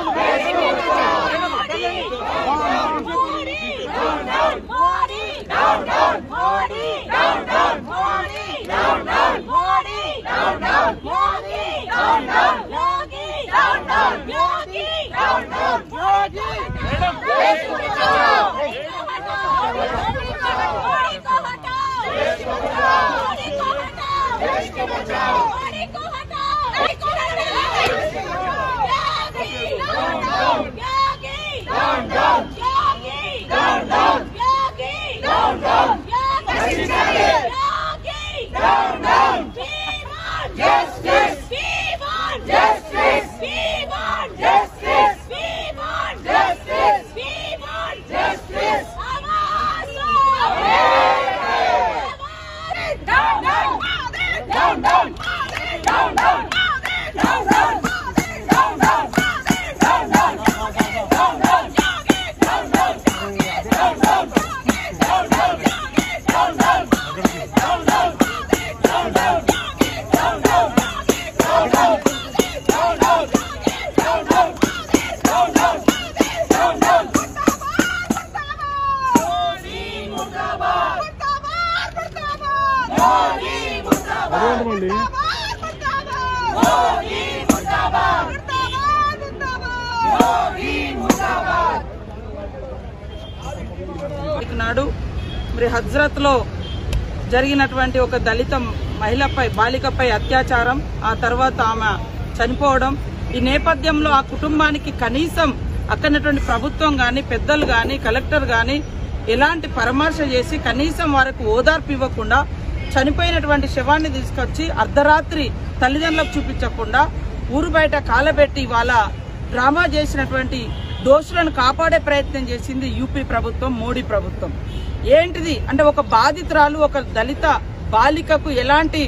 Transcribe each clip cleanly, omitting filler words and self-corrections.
నాడు మరి హజ్రత్ లో జరిగినటువంటి ఒక దళిత మహిళపై బాలికపై అత్యాచారం, ఆ తర్వాత ఆమె చనిపోవడం, ఈ నేపథ్యంలో ఆ కుటుంబానికి కనీసం అక్కడటువంటి ప్రభుత్వం గాని, పెద్దలు గాని, కలెక్టర్ గాని ఎలాంటి పరామర్శ చేసి కనీసం వారికి ఓదార్పు ఇవ్వకుండా చనిపోయినటువంటి శవాన్ని తీసుకొచ్చి అర్ధరాత్రి తల్లిదండ్రులకు చూపించకుండా ఊరు బయట కాలబెట్టి వాళ్ళ డ్రామా చేసినటువంటి దోషులను కాపాడే ప్రయత్నం చేసింది యూపీ ప్రభుత్వం, మోడీ ప్రభుత్వం. ఏంటిది అంటే ఒక బాధితురాలు, ఒక దళిత బాలికకు ఎలాంటి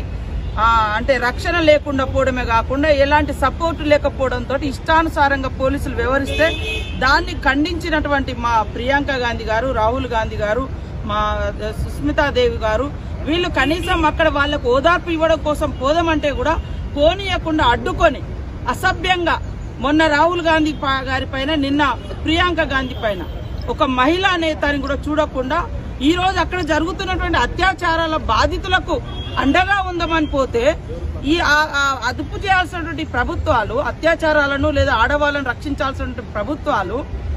అంటే రక్షణ లేకుండా పోవడమే కాకుండా ఎలాంటి సపోర్టు లేకపోవడంతో ఇష్టానుసారంగా పోలీసులు వ్యవహరిస్తే దాన్ని ఖండించినటువంటి మా ప్రియాంక గాంధీ గారు, రాహుల్ గాంధీ గారు, మా సుస్మితాదేవి గారు వీళ్ళు కనీసం అక్కడ వాళ్ళకు ఓదార్పు ఇవ్వడం కోసం పోదామంటే కూడా పోనీయకుండా అడ్డుకొని అసభ్యంగా మొన్న రాహుల్ గాంధీ గారి పైన, నిన్న ప్రియాంక గాంధీ పైన ఒక మహిళా నేతని కూడా చూడకుండా ఈ రోజు అక్కడ జరుగుతున్నటువంటి అత్యాచారాల బాధితులకు అండగా ఉందామని పోతే ఈ అదుపు చేయాల్సినటువంటి ప్రభుత్వాలు, అత్యాచారాలను లేదా ఆడవాళ్ళను రక్షించాల్సినటువంటి ప్రభుత్వాలు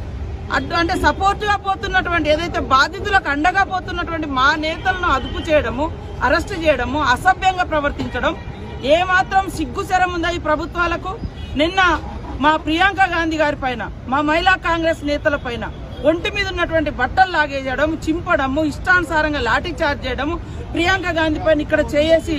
అంటే సపోర్ట్ గా పోతున్నటువంటి, ఏదైతే బాధితులకు అండగా పోతున్నటువంటి మా నేతలను అదుపు చేయడము, అరెస్ట్ చేయడము, అసభ్యంగా ప్రవర్తించడం ఏమాత్రం సిగ్గుశరం ఉందా ఈ ప్రభుత్వాలకు? నిన్న మా ప్రియాంక గాంధీ గారి పైన, మా మహిళా కాంగ్రెస్ నేతల పైన ఒంటి మీద ఉన్నటువంటి బట్టలు లాగేయడం, చింపడము, ఇష్టానుసారంగా లాఠీ చార్జ్ చేయడము, ప్రియాంక గాంధీ పైన ఇక్కడ చేసి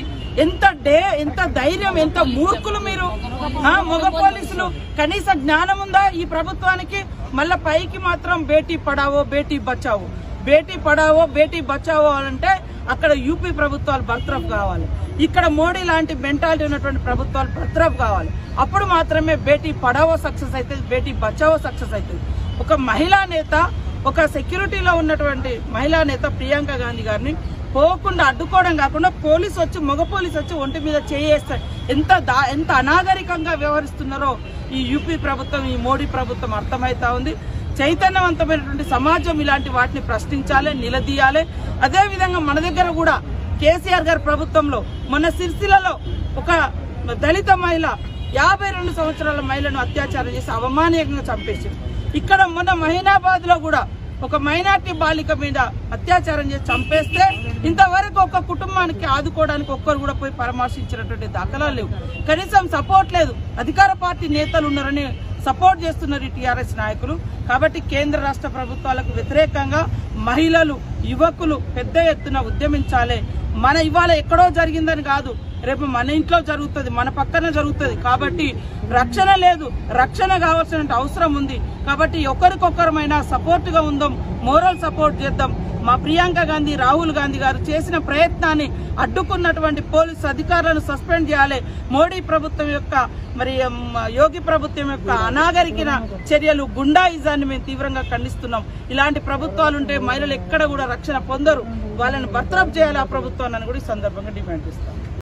ఎంత ధైర్యం, ఎంత మూర్ఖులు మీరు! మగ పోలీసులు కనీస జ్ఞానం ఉందా ఈ ప్రభుత్వానికి? మళ్ళా పైకి మాత్రం బేటీ పడావో బేటీ బచావో, బేటీ పడావో బేటీ బచావో అంటే అక్కడ యూపీ ప్రభుత్వాలు బర్తరఫ్ కావాలి, ఇక్కడ మోడీ లాంటి మెంటాలిటీ ఉన్నటువంటి ప్రభుత్వాలు బర్తరఫ్ కావాలి. అప్పుడు మాత్రమే బేటీ పడావో సక్సెస్ అవుతుంది, బేటీ బచావో సక్సెస్ అవుతుంది. ఒక మహిళా నేత, ఒక సెక్యూరిటీలో ఉన్నటువంటి మహిళా నేత ప్రియాంక గాంధీ గారిని పోకుండా అడ్డుకోవడం కాకుండా పోలీసు వచ్చి, మగ పోలీసు వచ్చి ఒంటి మీద చేయేస్తారు. ఎంత అనాగరికంగా వ్యవహరిస్తున్నారో ఈ యూపీ ప్రభుత్వం, ఈ మోడీ ప్రభుత్వం అర్థమైతా ఉంది. చైతన్యవంతమైనటువంటి సమాజం ఇలాంటి వాటిని ప్రశ్నించాలి, నిలదీయాలి. అదేవిధంగా మన దగ్గర కూడా కేసీఆర్ గారి ప్రభుత్వంలో మొన్న సిరిసిల్లలో ఒక దళిత మహిళ 52 సంవత్సరాల మహిళను అత్యాచారం చేసి అవమానీయంగా చంపేసింది. ఇక్కడ మొన్న మహీనాబాద్ లో కూడా ఒక మైనార్టీ బాలిక మీద అత్యాచారం చేసి చంపేస్తే ఇంతవరకు ఒక కుటుంబానికి ఆదుకోవడానికి ఒక్కరు కూడా పోయి పరామర్శించినటువంటి దాఖలాలు లేవు. కనీసం సపోర్ట్ లేదు. అధికార పార్టీ నేతలు ఉన్నారని సపోర్ట్ చేస్తున్నారు ఈ టీఆర్ఎస్ నాయకులు. కాబట్టి కేంద్ర రాష్ట్ర ప్రభుత్వాలకు వ్యతిరేకంగా మహిళలు, యువకులు పెద్ద ఎత్తున ఉద్యమించాలి. మన ఇవాళ ఎక్కడో జరిగిందని కాదు, రేపు మన ఇంట్లో జరుగుతుంది, మన పక్కన జరుగుతుంది. కాబట్టి రక్షణ లేదు, రక్షణ కావాల్సిన అవసరం ఉంది. కాబట్టి ఒకరికొకరమైనా సపోర్ట్ గా ఉందాం, మోరల్ సపోర్ట్ చేద్దాం. మా ప్రియాంక గాంధీ, రాహుల్ గాంధీ గారు చేసిన ప్రయత్నాన్ని అడ్డుకున్నటువంటి పోలీసు అధికారులను సస్పెండ్ చేయాలి. మోడీ ప్రభుత్వం యొక్క, మరి యోగి ప్రభుత్వం యొక్క అనాగరిక చర్యలు, గుండాయిజాన్ని మేము తీవ్రంగా ఖండిస్తున్నాం. ఇలాంటి ప్రభుత్వాలుంటే మహిళలు ఎక్కడ కూడా రక్షణ పొందరు. వాళ్ళని బర్తరఫ్ చేయాలి ఆ ప్రభుత్వాన్ని కూడా ఈ సందర్భంగా డిమాండ్ చేస్తాం.